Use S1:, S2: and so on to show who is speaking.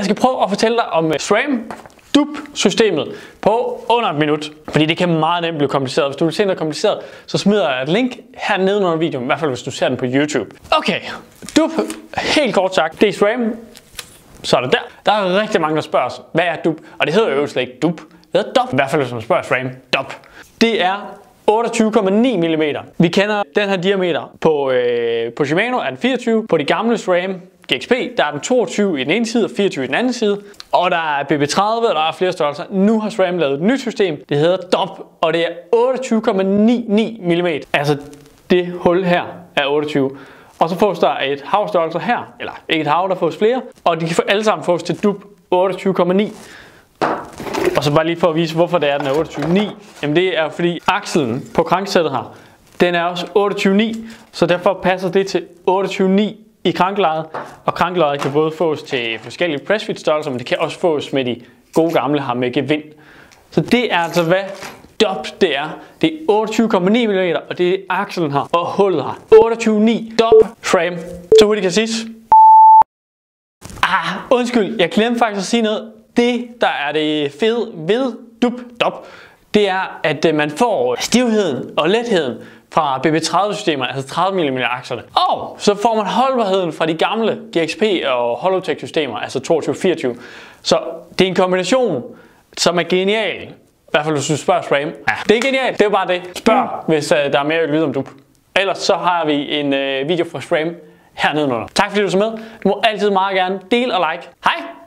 S1: Jeg skal prøve at fortælle dig om SRAM DUP-systemet på under et minut. Fordi det kan meget nemt blive kompliceret. Hvis du vil se noget kompliceret, så smider jeg et link hernede under videoen. I hvert fald hvis du ser den på YouTube. Okay, DUP, helt kort sagt, det er SRAM. Så er det der. Der er rigtig mange, der spørger os, hvad er DUP? Og det hedder jo slet ikke DUP. Det hedder DOP. I hvert fald hvis man spørger SRAM. DOP. Det er 28,9 mm. Vi kender den her diameter på Shimano er den 24. På de gamle SRAM GXP, der er den 22 i den ene side og 24 i den anden side. Og der er BB30, og der er flere størrelser. Nu har SRAM lavet et nyt system. Det hedder DOP, og det er 28,99 mm. Altså det hul her er 28. Og så fås der et havstørrelse her, eller ikke et hav, der fås flere. Og de kan alle sammen fås til DUP 28,9. Og så bare lige for at vise, hvorfor det er, den er 28,9. Jamen det er fordi akselen på kranksættet her, den er også 28,9. Så derfor passer det til 28,9 i kranklejet. Og kranklejet kan både fås til forskellige pressfit størrelser, men det kan også fås med de gode gamle her med gevind. Så det er altså hvad DOP det er. Det er 28,9 mm, og det er akselen her og hullet her. 28,9 DOP SRAM. Så hurtigt kan siges. Undskyld, jeg glemte faktisk at sige noget. Det, der er det fede ved DOP, det er, at man får stivheden og letheden fra BB30-systemer, altså 30 mm akserne. Og så får man holdbarheden fra de gamle GXP og Hollowtech-systemer, altså 22-24. Så det er en kombination, som er genial. I hvert fald hvis du spørger SRAM. Ja, det er genialt, det er bare det. Spørg, hvis der er mere at lyde om DUP. Ellers så har vi en video fra SRAM hernede under. Tak fordi du så med. Du må altid meget gerne dele og like. Hej!